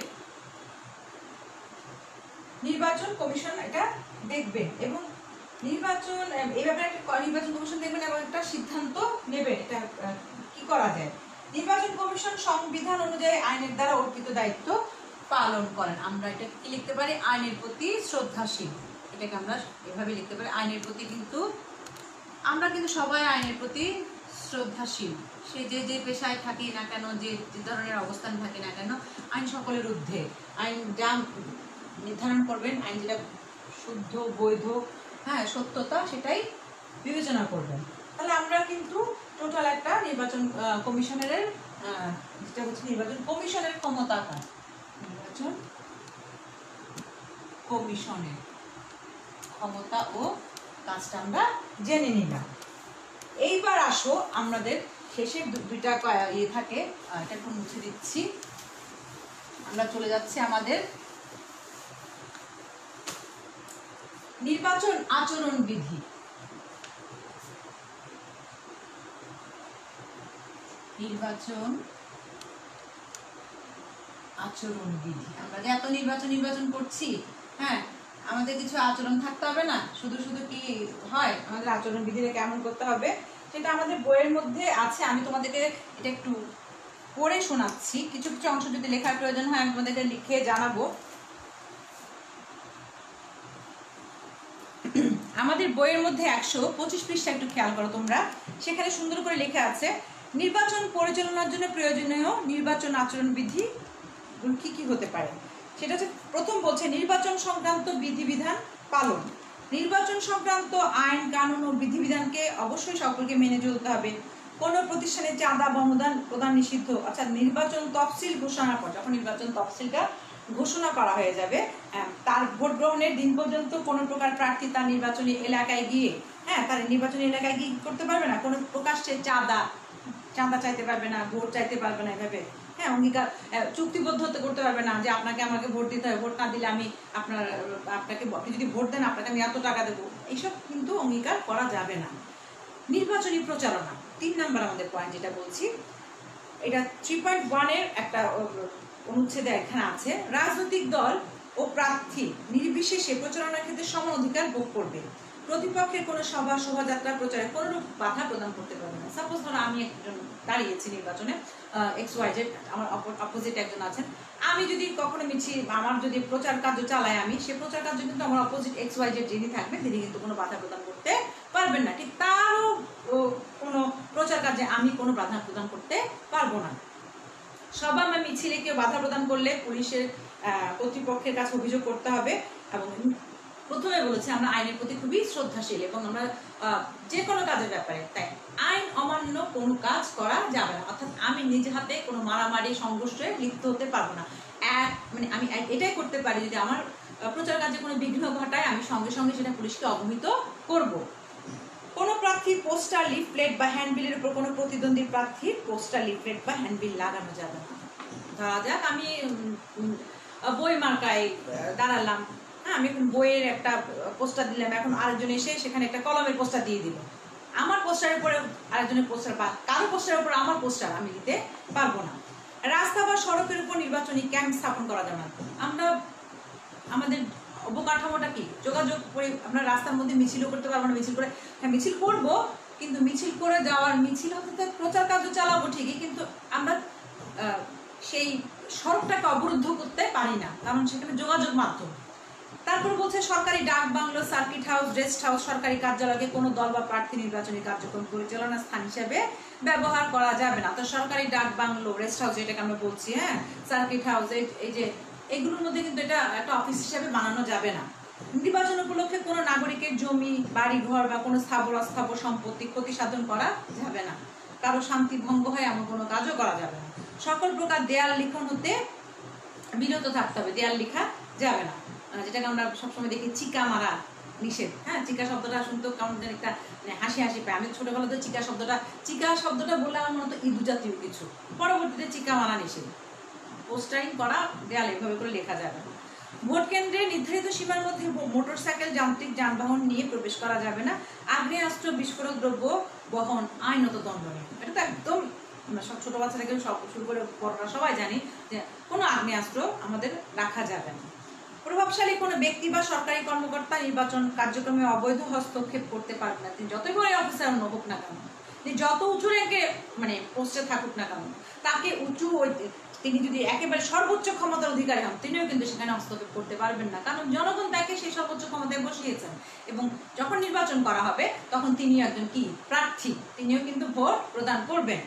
নির্বাচন কমিশন এটা দেখবে এবং নির্বাচন এই ব্যাপারে একটা নির্বাচন কমিশন দেখবেন এবং একটা সিদ্ধান্ত নেবে এটা কি করা যায়। নির্বাচন কমিশন সংবিধান অনুযায়ী আইনের দ্বারা অর্পিত দায়িত্ব পালন করেন। আমরা এটা কি লিখতে পারি? আইনের প্রতি শ্রদ্ধাশীল। এটাকে আমরা এভাবে লিখতে পারি, আইনের প্রতি কিন্তু আমরা কিন্তু সবাই আইনের প্রতি শ্রদ্ধাশীল। সে যে যে পেশায় থাকি না কেন, যে যে ধরনের অবস্থান থাকি না কেন, আইন সকলের ঊর্ধ্বে। আইন যা নির্ধারণ করবেন, আইন যেটা শুদ্ধ বৈধ, হ্যাঁ, সত্যতা, সেটাই বিবেচনা করবেন। তাহলে আমরা কিন্তু টোটাল একটা নির্বাচন কমিশনের যেটা হচ্ছে নির্বাচন কমিশনের ক্ষমতা কাজ, নির্বাচন কমিশনের ক্ষমতা ও কাজটা আমরা জেনে নিলাম। এইবার আসো আমাদের শেষের দুইটা ইয়ে থাকে, এটা একটু মুছে দিচ্ছি। আমরা চলে যাচ্ছি আমাদের নির্বাচন আচরণ বিধি। নির্বাচন আচরণ বিধি, আমরা যে এত নির্বাচন নির্বাচন করছি, হ্যাঁ, আমাদের কিছু আচরণ থাকতে হবে না? শুধু শুধু কি হয়? আমাদের আচরণ বিধিটা কেমন করতে হবে সেটা আমাদের বইয়ের মধ্যে আছে। আমি তোমাদেরকে এটা একটু পড়ে শোনাচ্ছি, কিছু কিছু অংশ যদি লেখার প্রয়োজন হয় আমি তোমাদেরকে লিখে জানাবো। আমাদের বইয়ের মধ্যে একশো পঁচিশ পৃষ্ঠা একটু খেয়াল করো তোমরা, সেখানে সুন্দর করে লেখা আছে নির্বাচন পরিচালনার জন্য প্রয়োজনীয় নির্বাচন আচরণ বিধি কি কি হতে পারে। সেটা হচ্ছে, প্রথম বলছে নির্বাচন সংক্রান্ত বিধিবিধান পালন। নির্বাচন সংক্রান্ত আইন কানুন ও বিধিবিধানকে অবশ্যই সকলকে মেনে চলতে হবে। কোনো প্রতিষ্ঠানে চাঁদা বা অনুদান প্রদান নিষিদ্ধ। আচ্ছা, নির্বাচন তফসিল ঘোষণার পর, যখন নির্বাচন তফসিলটা ঘোষণা করা হয়ে যাবে, তার ভোট গ্রহণের দিন পর্যন্ত কোনো প্রকার প্রার্থী তার নির্বাচনী এলাকায় গিয়ে, হ্যাঁ, তার নির্বাচনী এলাকায় গিয়ে করতে পারবে না, কোনো প্রকাশ্যে চাঁদা চাঁদা চাইতে পারবে না, ভোট চাইতে পারবে না, এভাবে, হ্যাঁ, অঙ্গীকার চুক্তিবদ্ধ করতে পারবে না যে আপনাকে আমাকে ভোট দিতে হবে, ভোট না দিলে আমি আপনার আপনাকে আপনি যদি ভোট দেন আপনাকে আমি এত টাকা দেবো, এইসব কিন্তু অঙ্গীকার করা যাবে না। নির্বাচনী প্রচারণা, তিন নাম্বার আমাদের পয়েন্ট যেটা বলছি, এটা থ্রি পয়েন্ট ওয়ানের একটা অনুচ্ছেদে এখানে আছে, রাজনৈতিক দল ও প্রার্থী নির্বিশেষে প্রচারণার ক্ষেত্রে সমান অধিকার ভোগ করবে। প্রতিপক্ষের কোনো সভা শোভাযাত্রা প্রচারে কোনোরূপ বাধা প্রদান করতে পারবে না। সাপোজ ধরো আমি একজন দাঁড়িয়েছি নির্বাচনে, এক্স ওয়াই জেড, আমার অপোজিট একজন আছেন, আমি যদি কখনো মিছিল আমার যদি প্রচার কার্য চালাই, আমি সে প্রচার কার্য কিন্তু আমার অপোজিট এক্স ওয়াই জেড যিনি থাকবেন তিনি কিন্তু কোনো বাধা প্রদান করতে পারবেন না। ঠিক তারও কোনো প্রচার কার্যে আমি কোনো বাধা প্রদান করতে পারবো না। সভা বা মিছিলে কেউ বাধা প্রদান করলে পুলিশের কর্তৃপক্ষের কাছে অভিযোগ করতে হবে। এবং প্রথমে বলেছি আমরা আইনের প্রতি খুবই শ্রদ্ধাশীল এবং আমরা যে কোনো কাজের ব্যাপারে, তাই আইন অমান্য কোনো কাজ করা যাবে না। অর্থাৎ আমি নিজে হাতে কোনো মারামারি সংঘর্ষে লিপ্ত হতে পারবো না। এক মানে আমি এটাই করতে পারি, যদি আমার প্রচার কাজে কোনো বিঘ্ন ঘটায় আমি সঙ্গে সঙ্গে সেটা পুলিশকে অবহিত করব। কোনো প্রার্থীর পোস্টার, লিফলেট বা হ্যান্ডবিলের উপর কোনো প্রতিদ্বন্দ্বী প্রার্থীর পোস্টার, লিফলেট বা হ্যান্ডবিল লাগানো যাবে না। ধরা যাক আমি বই মার্কায় দাঁড়ালাম, হ্যাঁ, আমি এখন বইয়ের একটা পোস্টার দিলাম, এখন আরেকজন এসে সেখানে একটা কলমের পোস্টার দিয়ে দিল, আমার পোস্টারের উপরে আরেকজনের পোস্টার বা কারো পোস্টারের উপর আমার পোস্টার আমি দিতে পারবো না। রাস্তা বা সড়কের উপর নির্বাচনী ক্যাম্প স্থাপন করা যাবে না। আমরা আমাদের অবগত অবকাঠামোটা কি, যোগাযোগ করে আপনার রাস্তার মধ্যে মিছিলও করতে পারবো না, মিছিল করে হ্যাঁ মিছিল করবো, কিন্তু মিছিল করে যাওয়ার মিছিল হতে প্রচার কাজও চালাবো ঠিকই, কিন্তু আমরা সেই সড়কটাকে অবরুদ্ধ করতে পারি না, কারণ সেখানে যোগাযোগ মাধ্যম। তারপর বলছে সরকারি ডাক bungalow, circuit house, rest house, সরকারি কার্যালয়কে কোনো দল বা প্রার্থী নির্বাচনী কার্যক্রম পরিচালনার স্থান হিসেবে ব্যবহার করা যাবে না। তো সরকারি ডাক বাংলো, রেস্ট হাউস, এটাকে আমরা বলছি, হ্যাঁ সার্কিট হাউস, এই যে এগুলোর মধ্যে কিন্তু এটা একটা অফিস হিসেবে বানানো যাবে না। নির্বাচন উপলক্ষে কোনো নাগরিকের জমি, বাড়ি ঘর বা কোনো স্থাবর অস্থাবর সম্পত্তি ক্ষতি সাধন করা যাবে না, কারো শান্তি ভঙ্গ হয় এমন কোনো কাজও করা যাবে না। সকল প্রকার দেয়াল লিখন হতে বিরত থাকতে হবে, দেয়াল লিখা যাবে না, যেটাকে আমরা সবসময় দেখি চিকা মারা নিষেধ। হ্যাঁ চিকা শব্দটা শুনতেও কেমন একটা হাসি হাসি পায়। আমি ছোটবেলাতে চিকা শব্দটা চিকা শব্দটা বললে আমার মনে হতো ইঁদু জাতীয় কিছু, পরবর্তীতে চিকা মারা নিষেধ, পোস্টারিং করা দেয়ালে এভাবে করে লেখা যাবে না। ভোট কেন্দ্রে নির্ধারিত সীমার মধ্যে মোটরসাইকেল, যান্ত্রিক যানবাহন নিয়ে প্রবেশ করা যাবে না। আগ্নেয়াস্ত্র, বিস্ফোরক দ্রব্য বহন আইনত দণ্ডনীয়। এটা তো একদম সব ছোট বাচ্চা থেকে সব শুরু করে বড়রা সবাই জানি যে কোনো আগ্নেয়াস্ত্র আমাদের রাখা যাবে না। প্রভাবশালী কোনো ব্যক্তি বা সরকারি কর্মকর্তা নির্বাচন কার্যক্রমে অবৈধ হস্তক্ষেপ করতে পারবে না, তিনি যতই বড় অফিসার হোক না কেন, তিনি যত উঁচু র্যাঙ্কে মানে পোস্টে থাকুক না কেন, তাকে উঁচু ওই তিনি যদি একেবারে সর্বোচ্চ ক্ষমতার অধিকারী হন, তিনিও কিন্তু সেখানে হস্তক্ষেপ করতে পারবেন না, কারণ জনগণ তাকে সেই সর্বোচ্চ ক্ষমতায় বসিয়েছেন, এবং যখন নির্বাচন করা হবে তখন তিনি একজন কি প্রার্থী, তিনিও কিন্তু ভোট প্রদান করবেন।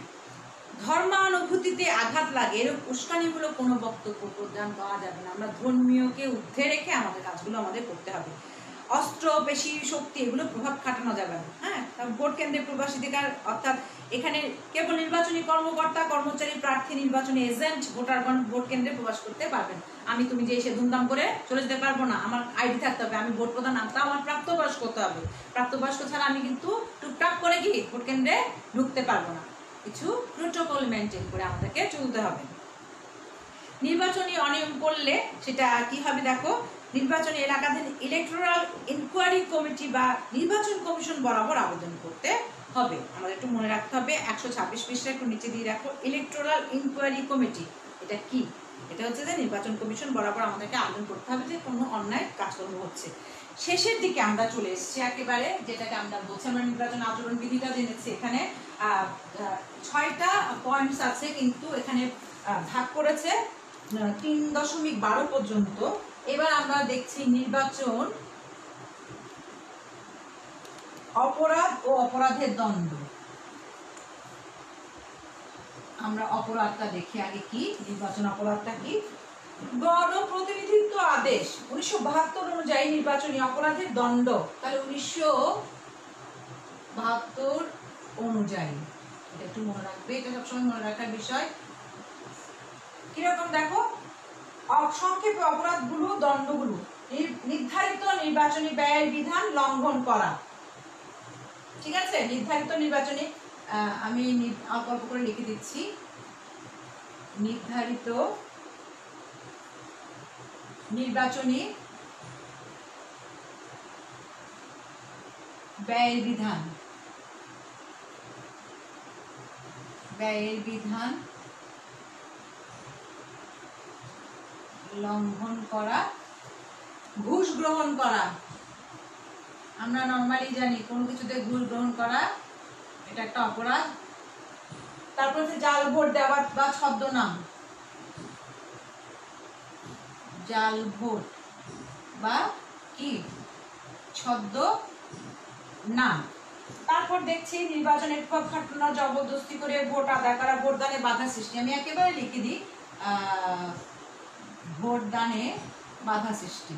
ধর্মানুভূতিতে আঘাত লাগে এরকম উস্কানিমূলক কোনো বক্তব্য প্রদান করা যাবে না। আমরা ধর্মীয়কে ঊর্ধ্বে রেখে আমাদের কাজগুলো আমাদের করতে হবে। অস্ত্র, পেশি, শক্তি এগুলো প্রভাব খাটানো যাবে না। হ্যাঁ ভোট কেন্দ্রে প্রবাসীদের অর্থাৎ এখানে কেবল নির্বাচনী কর্মকর্তা, কর্মচারী, প্রার্থী, নির্বাচনী এজেন্ট, ভোটারগণ ভোট কেন্দ্রে প্রবেশ করতে পারবেন। আমি তুমি যে এসে ধুমধাম করে চলে যেতে পারবো না, আমার আইডি থাকতে হবে, আমি ভোট প্রদান নামটা আমার প্রাপ্তবয়স্ক করতে হবে, প্রাপ্তবয়স্ক ছাড়া আমি কিন্তু টুকটাক করে কি ভোট কেন্দ্রে ঢুকতে পারবো না, কিছু প্রোটোকল মেনটেন করে আমাদেরকে চলতে হবে। নির্বাচনী অনিয়ম করলে সেটা কি হবে দেখো, নির্বাচনী এলাকাতে ইলেকটোরাল ইনকোয়ারি কমিটি বা নির্বাচন কমিশন বরাবর আবেদন করতে হবে। আমাদের একটু মনে রাখতে হবে, একশো ছাব্বিশ পৃষ্ঠা একটু নিচে দিয়ে রাখো, ইলেকটোরাল ইনকোয়ারি কমিটি এটা কি, এটা হচ্ছে যে নির্বাচন কমিশন বরাবর আমাদেরকে আবেদন করতে হবে যে কোনো অন্যায় কাজকর্ম হচ্ছে। শেষের দিকে আমরা চলে এসেছি একেবারে, যেটাকে আমরা বলছি আমরা নির্বাচন আচরণ বিধিটা জেনেছি। এখানে ছয়টা পয়েন্টস আছে, কিন্তু এখানে ভাগ করেছে তিন দশমিক বারো পর্যন্ত। এবার আমরা দেখছি নির্বাচন অপরাধ ও অপরাধের দণ্ড। আমরা অপরাধটা দেখি আগে কি, নির্বাচন অপরাধটা কি। গণপ্রতিনিধিত্ব আদেশ উনিশশো বাহাত্তর অনুযায়ী নির্বাচনী অপরাধের দণ্ড, তাহলে উনিশশো বাহাত্তর অনুযায়ী, এটা একটু মনে রাখবে, এটা সবসময় মনে রাখার বিষয়। কিরকম দেখো, সংক্ষেপে অপরাধগুলো, দণ্ডগুলো, নির্ধারিত নির্বাচনী ব্যয়ের বিধান লঙ্ঘন করা, ঠিক আছে। নির্ধারিত নির্বাচনী আমি অল্প অল্প করে লিখে দিচ্ছি, নির্ধারিত নির্বাচনী ব্যয়ের বিধান, ব্যয়ের বিধান লঙ্ঘন করা, ঘুষ গ্রহণ করা, আমরা নরমালি জানি কোনো কিছুতে ঘুষ গ্রহণ করা এটা একটা অপরাধ। তারপর হচ্ছে জাল ভোট দেওয়া বা ছদ্মনাম, জাল ভোট বা কি ছদ্মনাম। তারপর দেখছি নির্বাচনের প্রভাব খাটানো, জবরদস্তি করে ভোট আদায় করা, ভোটদানে বাধা সৃষ্টি। আমি একেবারে লিখে দিই ভোটদানে বাধা সৃষ্টি।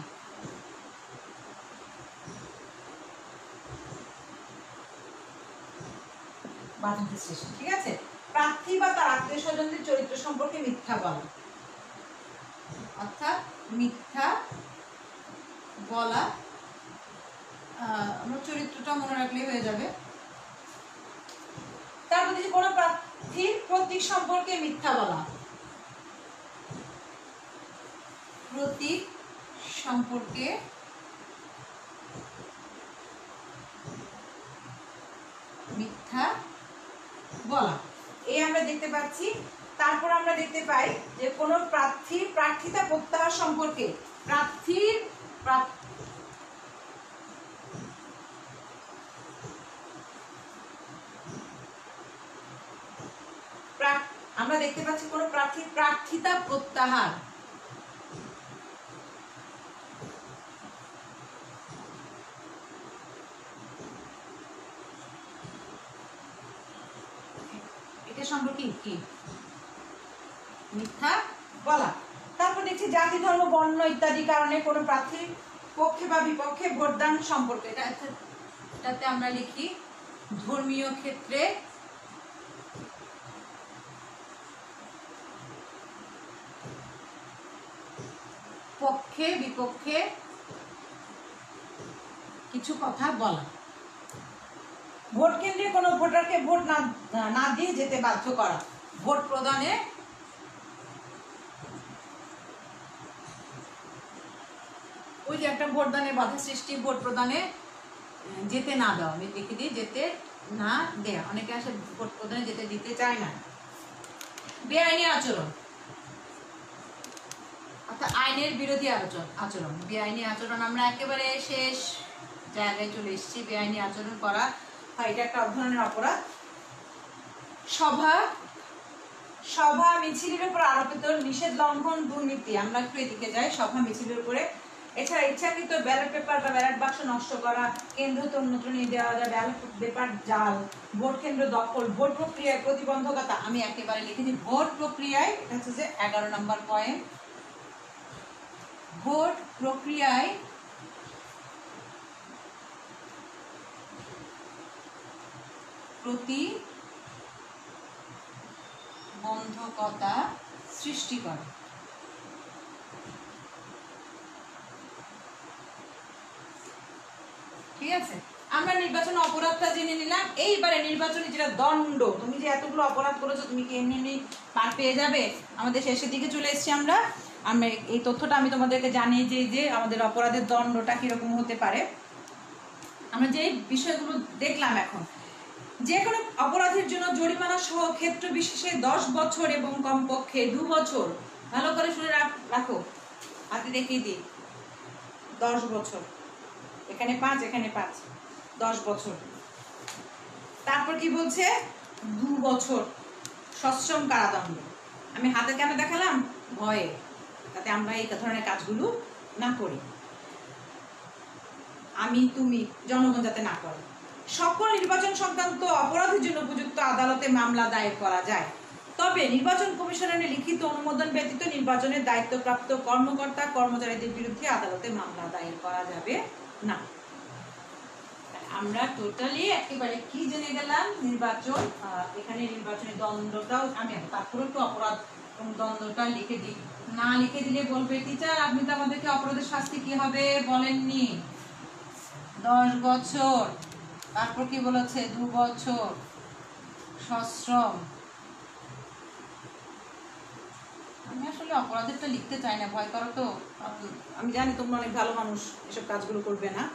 বাধা সৃষ্টি, ঠিক আছে। প্রার্থী বা তার আত্মীয় স্বজনদের চরিত্র সম্পর্কে মিথ্যা বলা, অর্থাৎ মিথ্যা বলা, আমার চরিত্রটা মনে রাখলেই হয়ে যাবে। তারপর যদি কোনো প্রার্থীর প্রতীক সম্পর্কে মিথ্যা বলা, প্রতীক সম্পর্কে মিথ্যা বলা, এই আমরা দেখতে পাচ্ছি। তারপর আমরা দেখতে পাই যে কোনো প্রার্থী প্রার্থিতা প্রত্যাহার সম্পর্কে, প্রার্থীর আমরা দেখতে পাচ্ছি কোনো প্রার্থী প্রার্থিতা প্রত্যাহার, এটা সম্পর্কে কি মিথ্যা বলা। তারপর দেখছি জাতি ধর্ম বর্ণ ইত্যাদি কারণে কোনো প্রার্থীর পক্ষে বা বিপক্ষে ভোটদান সম্পর্কে, এটা এটাতে আমরা লিখি ধর্মীয় ক্ষেত্রে পক্ষে বিপক্ষে কিছু কথা বলা। ভোট কেন্দ্রে কোনো ভোটারকে ভোট না না দিয়ে যেতে বাধ্য করা, ভোট প্রদানে ওই যে একটা ভোটদানে বাধা সৃষ্টি, ভোট প্রদানে যেতে না দেওয়া, আমি লিখে দিই যেতে না দেয়া, অনেকে আসে ভোট প্রদানে যেতে দিতে চায় না। বেআইনি আচরণ অর্থাৎ আইনের বিরোধী আচরণ আচরণ বেআইনি আচরণ আমরা একেবারে শেষ জায়গায় চলে এসেছি। বেআইনি আচরণ করা হয়, এটা একটা ধরনের অপরাধ। সভা সভা মিছিলের উপর আরোপিত নিষেধ লঙ্ঘন দুর্নীতি, আমরা একটু এদিকে যাই। সভা মিছিলের উপরে, এছাড়া ইচ্ছাকৃত ব্যালট পেপার বা ব্যালট বাক্স নষ্ট করা, কেন্দ্র অন্যত্র নিয়ে দেওয়া যায়, ব্যালট পেপার জাল, ভোট কেন্দ্র দখল, ভোট প্রক্রিয়ায় প্রতিবন্ধকতা, আমি একেবারে লিখে দিই ভোট প্রক্রিয়ায়, এটা হচ্ছে যে এগারো নম্বর পয়েন্ট, ভোট প্রক্রিয়ায় প্রতিবন্ধকতা সৃষ্টি করে। ঠিক আছে, আমরা নির্বাচন অপরাধটা জেনে নিলাম। এইবারে নির্বাচনে যেটা দণ্ড, তুমি যে এতগুলো অপরাধ করেছো তুমি কি এমনি এমনি পার পেয়ে যাবে? আমাদের শেষের দিকে চলে এসেছি আমরা। আমরা এই তথ্যটা আমি তোমাদেরকে জানিয়ে যে যে আমাদের অপরাধের দণ্ডটা কিরকম হতে পারে। আমরা যে বিষয়গুলো দেখলাম এখন, যে কোনো অপরাধের জন্য জরিমানা সহ ক্ষেত্র বিশেষে দশ বছর এবং কমপক্ষে দু বছর, ভালো করে শুনে রাখো, হাতে দেখিয়ে দিই, দশ বছর, এখানে পাঁচ এখানে পাঁচ, দশ বছর। তারপর কি বলছে, দু বছর সশ্রম কারাদণ্ড। আমি হাতে কেন দেখালাম? ভয়ে, যাতে আমরা এই ধরনের কাজগুলো না করি, আমি তুমি জনগণ যাতে না করে। সকল নির্বাচন সংক্রান্ত অপরাধের জন্য উপযুক্ত আদালতে মামলা দায়ের করা যায়, তবে নির্বাচন কমিশনের লিখিত অনুমোদন ব্যতীত নির্বাচনের দায়িত্বপ্রাপ্ত কর্মকর্তা কর্মচারীদের বিরুদ্ধে আদালতে মামলা দায়ের করা যাবে না। আমরা টোটালি একেবারে কি জেনে গেলাম, নির্বাচন, এখানে নির্বাচনের দ্বন্দ্বটাও আমি তারপরে একটু অপরাধ এবং দ্বন্দ্বটা লিখে দিই। না লিখে দিলে বলবে টিচার আপনি তো আমাদেরকে অপরাধের শাস্তি কি হবে বলেননি। দশ বছর, তারপর কি বলেছে দু বছর সশ্রম। আমি আসলে অপরাধেরটা লিখতে চাই না, ভয় করো তো। আমি জানি তোমরা অনেক ভালো মানুষ, এসব কাজগুলো করবে না।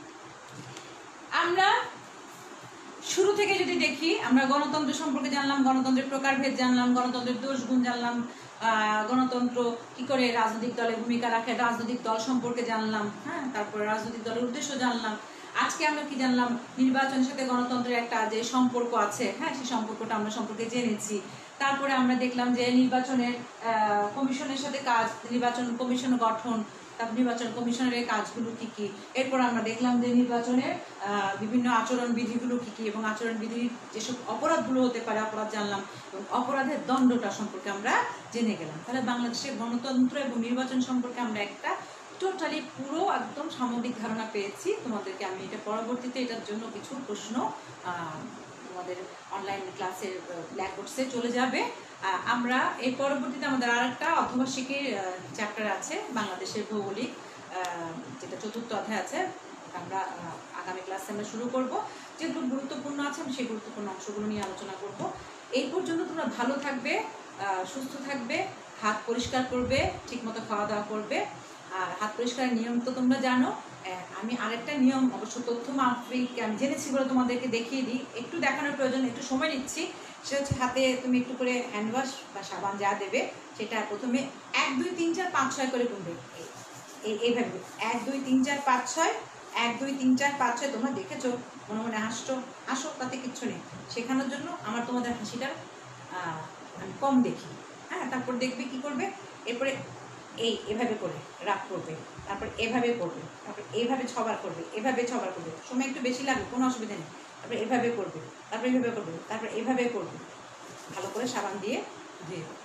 আমরা শুরু থেকে যদি দেখি, আমরা গণতন্ত্র সম্পর্কে জানলাম, গণতন্ত্রের প্রকারভেদ জানলাম, গণতন্ত্রের দোষ গুণ জানলাম, গণতন্ত্র কি করে রাজনৈতিক দলের ভূমিকা রাখে, রাজনৈতিক দল সম্পর্কে জানলাম, হ্যাঁ, তারপরে রাজনৈতিক দলের উদ্দেশ্য জানলাম। আজকে আমরা কি জানলাম, নির্বাচনের সাথে গণতন্ত্রের একটা যে সম্পর্ক আছে, হ্যাঁ, সেই সম্পর্কটা আমরা সম্পর্কে জেনেছি। তারপরে আমরা দেখলাম যে নির্বাচনের কমিশনের সাথে কাজ, নির্বাচন কমিশন গঠন, তারপর নির্বাচন কমিশনের কাজগুলো কি কি। এরপর আমরা দেখলাম যে নির্বাচনের বিভিন্ন আচরণ বিধিগুলো কি কি এবং আচরণ বিধির যেসব অপরাধগুলো হতে পারে অপরাধ জানলাম, এবং অপরাধের দণ্ডটা সম্পর্কে আমরা জেনে গেলাম। তাহলে বাংলাদেশের গণতন্ত্র এবং নির্বাচন সম্পর্কে আমরা একটা টোটালি পুরো একদম সামগ্রিক ধারণা পেয়েছি। তোমাদেরকে আমি এটা পরবর্তীতে এটার জন্য কিছু প্রশ্ন তোমাদের অনলাইন ক্লাসের ব্ল্যাকবোর্ডসে চলে যাবে। আমরা এই পরবর্তীতে আমাদের আর একটা অর্ধবার্ষিকীর চ্যাপ্টার আছে বাংলাদেশের ভৌগোলিক, যেটা চতুর্থ অধ্যায় আছে, আমরা আগামী ক্লাসে আমরা শুরু করব। যেগুলো গুরুত্বপূর্ণ আছে আমি সেই গুরুত্বপূর্ণ অংশগুলো নিয়ে আলোচনা করব। এই পর্যন্ত তোমরা ভালো থাকবে, সুস্থ থাকবে, হাত পরিষ্কার করবে, ঠিকমতো খাওয়া দাওয়া করবে। আর হাত পরিষ্কারের নিয়ম তো তোমরা জানো। আমি আরেকটা নিয়ম অবশ্য তথ্য মাফিক আমি জেনেছি বলে তোমাদেরকে দেখিয়ে দিই, একটু দেখানোর প্রয়োজন, একটু সময় নিচ্ছি। সেটা হচ্ছে হাতে তুমি একটু করে হ্যান্ড ওয়াশ বা সাবান যা দেবে সেটা প্রথমে এক দুই তিন চার পাঁচ ছয় করে গুনবে, এইভাবে এক দুই তিন চার পাঁচ ছয়, এক দুই তিন চার পাঁচ ছয়। তোমরা দেখেছো, মনে মনে হাসছো, হাসো, তাতে কিচ্ছু নেই। শেখানোর জন্য আমার তোমাদের হাসিটা আমি কম দেখি। হ্যাঁ, তারপর দেখবে কি করবে, এরপরে এই এভাবে করে রাগ করবে, তারপর এভাবে করবে, তারপর এইভাবে ছবার করবে, এভাবে ছবার করবে, সময় একটু বেশি লাগবে, কোনো অসুবিধা নেই। তারপর এভাবে করবে, তারপর এইভাবে করবে, তারপর এভাবে করবে, ভালো করে সাবান দিয়ে ধুয়ে দেবে।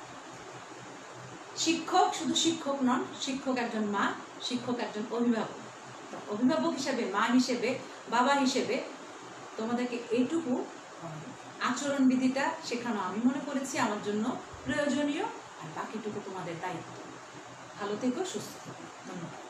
শিক্ষক শুধু শিক্ষক নন, শিক্ষক একজন মা, শিক্ষক একজন অভিভাবক। অভিভাবক হিসেবে, মা হিসেবে, বাবা হিসেবে তোমাদেরকে এইটুকু আচরণবিধিটা শেখানো আমি মনে করেছি আমার জন্য প্রয়োজনীয়, আর বাকিটুকু তোমাদের দায়িত্ব। ভালো থেকো, সুস্থ থেকো, ধন্যবাদ।